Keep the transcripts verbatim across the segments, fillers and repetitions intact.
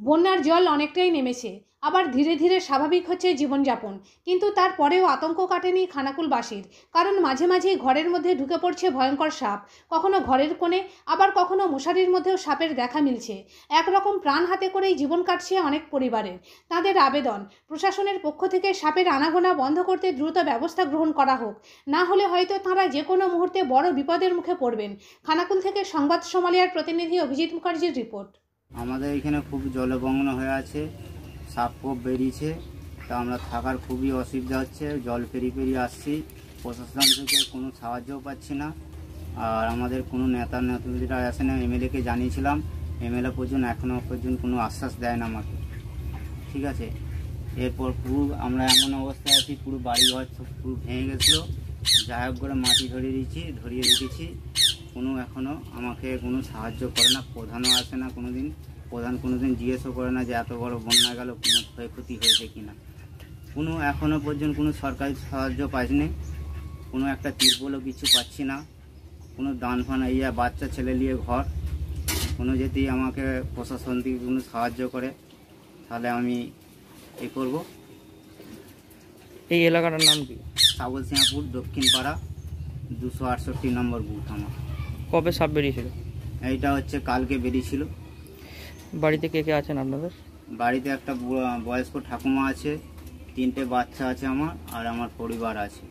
বন্যার জল অনেকটাই নেমেছে, আবার ধীরে ধীরে স্বাভাবিক হচ্ছে জীবনযাপন, কিন্তু তারপরেও আতঙ্ক কাটেনি খানাকুলবাসীর। কারণ মাঝে মাঝেই ঘরের মধ্যে ঢুকে পড়ছে ভয়ঙ্কর সাপ, কখনো ঘরের কোণে, আবার কখনো মশারির মধ্যেও সাপের দেখা মিলছে। একরকম প্রাণ হাতে করেই জীবন কাটছে অনেক পরিবারের। তাদের আবেদন, প্রশাসনের পক্ষ থেকে সাপের আনাগোনা বন্ধ করতে দ্রুত ব্যবস্থা গ্রহণ করা হোক, না হলে হয়তো তাঁরা যে কোনো মুহূর্তে বড় বিপদের মুখে পড়বেন। খানাকুল থেকে সংবাদ সোমালিয়ার প্রতিনিধি অভিজিৎ মুখার্জির রিপোর্ট। আমাদের এখানে খুব জলমগ্ন হয়ে আছে, সাপ খুব বেরিয়েছে, তা আমরা থাকার খুবই অসুবিধা হচ্ছে। জল পেরিয়ে পেরিয়ে আসছি, প্রশাসন থেকে কোনো সাহায্যও পাচ্ছি না। আর আমাদের কোনো নেতা নেত্রীরা আসে না। এমএলএকে জানিয়েছিলাম, এমএলএ পর্যন্ত এখনও পর্যন্ত কোনো আশ্বাস দেয় না আমাকে। ঠিক আছে, এরপর পুরো আমরা এমন অবস্থায় আছি, পুরো বাড়ি ঘর পুরো ভেঙে গেছিলো। যাই হোক করে মাটি ধরিয়ে দিয়েছি, ধরিয়ে রেখেছি, কোনো এখনও আমাকে কোনো সাহায্য করে না। প্রধানও আসে না কোনো দিন, প্রধান কোনো দিন জিজ্ঞেসও করে না যে এত বড় বন্যা গেল কোনো ক্ষয়ক্ষতি হয়েছে কি না। কোনো এখনও পর্যন্ত কোনো সরকারি সাহায্য পাইনি, কোনো একটা তিরপলও কিছু পাচ্ছি না, কোনো দান ফান ইয়া বাচ্চা ছেলে নিয়ে ঘর, কোনো যদি আমাকে প্রশাসন থেকে কোনো সাহায্য করে তাহলে আমি এ করব। এই এলাকাটার নাম কি? সাবল সিংহাপুর দক্ষিণ পাড়া, দুশো আটষট্টি নম্বর বুথ আমার। কবে সাপ বেরিয়েছিল? এইটা হচ্ছে কালকে বেরিয়েছিল। বাড়িতে কে কে আছেন আপনাদের? বাড়িতে একটা বয়স্ক ঠাকুমা আছে, তিনটে বাচ্চা আছে আমার, আর আমার পরিবার আছে।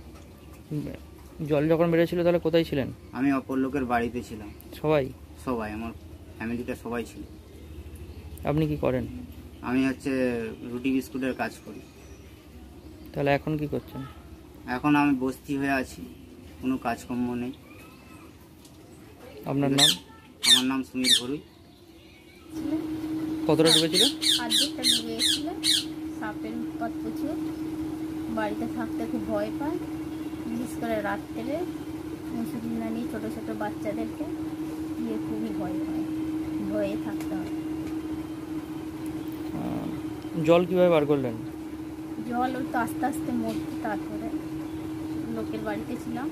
জল যখন বেরিয়েছিল তাহলে কোথায় ছিলেন? আমি অপর লোকের বাড়িতে ছিলাম। সবাই? সবাই, আমার ফ্যামিলিটা সবাই ছিল। আপনি কি করেন? আমি হচ্ছে রুটি বিস্কুটের কাজ করি। তাহলে এখন কি করছেন? এখন আমি বস্তি হয়ে আছি, কোনো কাজকর্ম নেই। আপনার নাম? আমার নাম সুমির ঘরুই। কতটা ডুবেছিল? আর্ধেকটা ডুবে এসেছিল, সাপের উৎপাত প্রচুর, বাড়িতে থাকতে খুব ভয় পায়, বিশেষ করে রাত্রে মুসুরি না নিয়ে ছোটো ছোটো বাচ্চাদেরকে দিয়ে খুবই ভয় পায়, ভয়ে থাকতে হয়। জল কিভাবে বার করলেন? জল ওই তো আস্তে আস্তে মরতে, তারপরে লোকের বাড়িতে ছিলাম।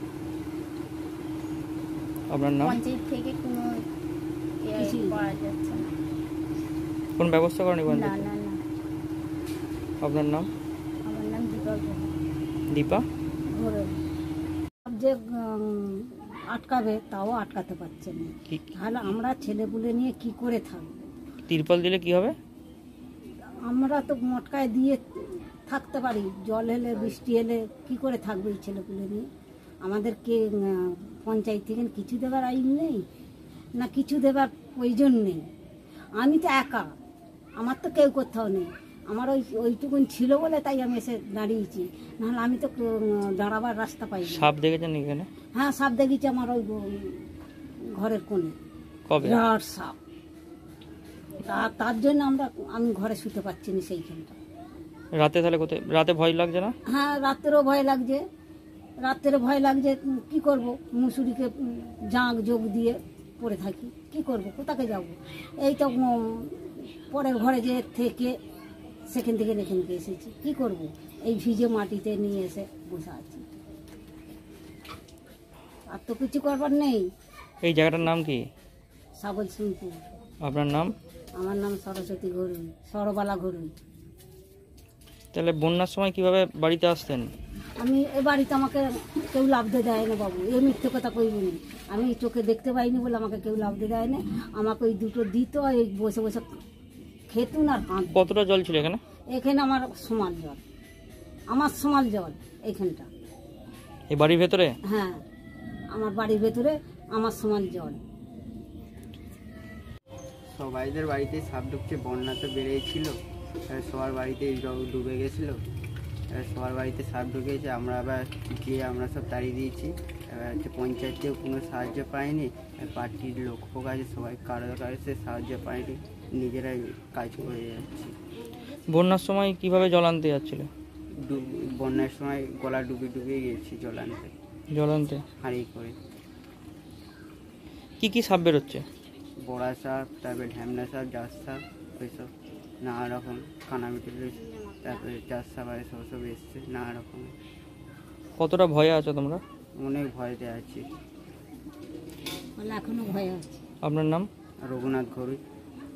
আপনার নাম? পঞ্চায়েত থেকে কোনো কিছু পাওয়া যাচ্ছে না। কোন ব্যবস্থা করেনি? না না না। আপনার নাম? আমার নাম দীপা ঘোড়ই। দীপা ঘোড়ই। যে আটকাবে তাও আটকাতে পারছে না, তাহলে আমরা ছেলেপুলে নিয়ে কি করে থাকবো? তিরপল দিলে কি হবে? আমরা তো মটকায় দিয়ে থাকতে পারি, জল এলে বৃষ্টি এলে কি করে থাকবে এই ছেলেপুলে নিয়ে? আমাদেরকে পঞ্চায়েত থেকে কিছু দেবার আইন নেই, না কিছু দেবার প্রয়োজন নেই। আমি তো একা, আমার তো কেউ কোথাও নেই। আমার ওই ওইটুকুন ছিল বলে তাই আমি এসে দাঁড়িয়েছি, নাহলে আমি তো দাঁড়াবার রাস্তা পাই। সাপ দেখেছেন এখানে? হ্যাঁ, সাপ দেখেছি আমার ওই ঘরের কোণে। কবে? বিরাট সাপ। তার জন্য আমরা আমি ঘরে শুতে পারছি না সেইখানটা। রাতে তাহলে কোথায়? রাতে ভয় লাগছে না? হ্যাঁ, রাত্রেও ভয় লাগছে, রাত্রে ভয় লাগছে। কি করব, মুসুরিকে জাঁক যোগ দিয়ে পড়ে থাকি, কি করব, কোথাকে যাব? এই তো পরের ঘরে যে থেকে সেখান থেকে এখানকে এসেছি, কি করব? এই ভিজে মাটিতে নিয়ে এসে বসে আছি, আর তো কিছু করবার নেই। এই জায়গাটার নাম কি? সাবল সিংপুর। আপনার নাম? আমার নাম সরস্বতী ঘরুই, সরবালা ঘরুই। তাহলে বন্যার সময় কিভাবে বাড়িতে আসতেন? আমি এ বাড়িতে আমাকে কেউ লাভতে দেয় না বাবু, এ মিথ্যে কথা কইব না। আমি চোখে দেখতে পাইনি বলে আমাকে কেউ লাভতে দেয় না। আমাকে ওই দুটো দিত, এই বসে বসে খেতুন আর কাঁদ। কতটা জল ছিল এখানে? এখানে আমার সমান জল, আমার সমান জল এইখানটা। এই বাড়ির ভেতরে? হ্যাঁ, আমার বাড়ির ভেতরে আমার সমান জল। সবাইদের বাড়িতে সাপ ঢুকছে, বন্যা তো বেড়েছিল, সবার বাড়িতে ডুবে গেছিল, সবার বাড়িতে সাপ ঢুকেছে। আমরা আবার গিয়ে আমরা সব তাড়িয়ে দিয়েছি। এবার হচ্ছে পঞ্চায়েতেও কোনো সাহায্য পায়নি, পার্টির লোক ফোক আছে, সবাই কারো কাছে সাহায্য পায়নি, নিজেরাই কাজ করে যাচ্ছি। বন্যার সময় কিভাবে জল আনতে যাচ্ছিল? বন্যার সময় গলা ডুবে ডুবে গেছি জল আনতে, জল আনতে হাঁড়ি করে। কি কি সাপ বেরোচ্ছে? বড়া সাপ, তারপরে ঢ্যামনা সাপ, জাত সাপ, ওইসব নানা রকম, কানামিটি, তারপরে চাষ সাপ আর সব সব এসছে নানা রকম। কতটা ভয়ে আছো তোমরা? অনেক ভয়তে আছি, এখনো ভয় আছে। আপনার নাম? রঘুনাথ ঘরুই।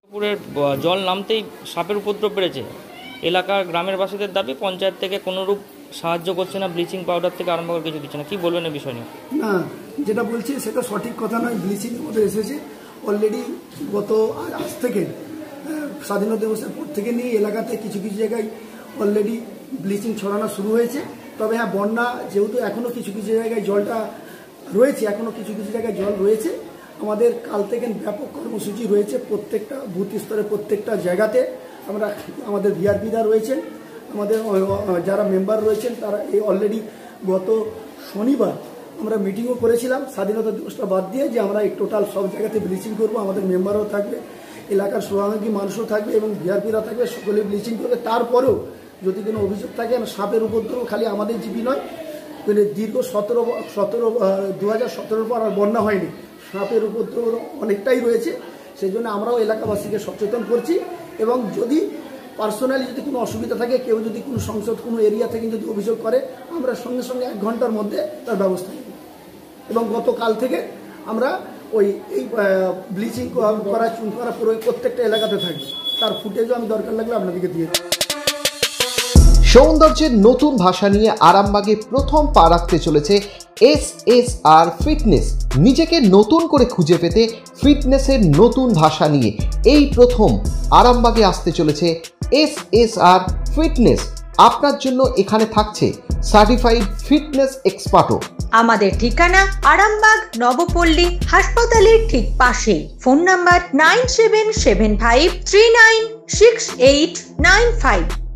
পুকুরের ব- জল নামতেই সাপের উপদ্রব বেড়েছে। এলাকার গ্রামের বাসীদের দাবি পঞ্চায়েত থেকে কোনোরূপ সাহায্য করছে না, ব্লিচিং পাউডার থেকে আরম্ভ করে কিছু দিচ্ছে না। কি বলবেন এই বিষয় নিয়ে? না, যেটা বলছি সেটা সঠিক কথা নয়। ব্লিচিং মধ্যে এসেছে অলরেডি গত আজ থেকে আহ, স্বাধীনতা দিবসের পর থেকে নিয়ে এলাকাতে কিছু কিছু জায়গায় অলরেডি ব্লিচিং ছড়ানো শুরু হয়েছে। তবে হ্যাঁ, বন্যা যেহেতু এখনও কিছু কিছু জায়গায় জলটা রয়েছে, এখনও কিছু কিছু জায়গায় জল রয়েছে, আমাদের কাল থেকে ব্যাপক কর্মসূচি রয়েছে প্রত্যেকটা বুথ স্তরে, প্রত্যেকটা জায়গাতে। আমরা আমাদের ভিআরপিরা রয়েছেন, আমাদের যারা মেম্বার রয়েছেন তারা এই অলরেডি গত শনিবার আমরা মিটিংও করেছিলাম স্বাধীনতা দিবসটা বাদ দিয়ে, যে আমরা এই টোটাল সব জায়গাতে ব্লিচিং করব। আমাদের মেম্বারও থাকবে, এলাকার শুভাকাঙ্ক্ষী মানুষও থাকবে এবং ভিআরপিরা থাকবে, সকলে ব্লিচিং করবে। তারপরেও যদি কোনো অভিযোগ থাকে, সাপের উপদ্রব খালি আমাদের জিপি নয়, মানে দীর্ঘ সতেরো সতেরো দু হাজার সতেরোর পর আর বন্যা হয়নি, সাপের উপদ্রব অনেকটাই রয়েছে। সেই জন্য আমরাও এলাকাবাসীকে সচেতন করছি এবং যদি পার্সোনালি যদি কোনো অসুবিধা থাকে, কেউ যদি কোনো সংসদ কোনো এরিয়া থেকে যদি অভিযোগ করে, আমরা সঙ্গে সঙ্গে এক ঘন্টার মধ্যে তার ব্যবস্থা নেব। এবং গতকাল থেকে আমরা ওই এই ব্লিচিং করা চুন করা পুরো প্রত্যেকটা এলাকাতে থাকবে, তার ফুটেজও আমি দরকার লাগলে আপনাদেরকে দিয়ে দেবো। সৌন্দর্যের নতুন ভাষা নিয়ে আরামবাগে প্রথম পা রাখতে চলেছে এস এস আর ফিটনেস। নিজেকে নতুন করে খুঁজে পেতে ফিটনেসের নতুন ভাষা নিয়ে এই প্রথম আরামবাগে আসতে চলেছে এস এস আর ফিটনেস। আপনার জন্য এখানে থাকছে সার্টিফাইড ফিটনেস এক্সপার্টও। আমাদের ঠিকানা আরামবাগ নবপল্লী হাসপাতালের ঠিক পাশেই। Phone number nine seven seven five three nine six eight nine five.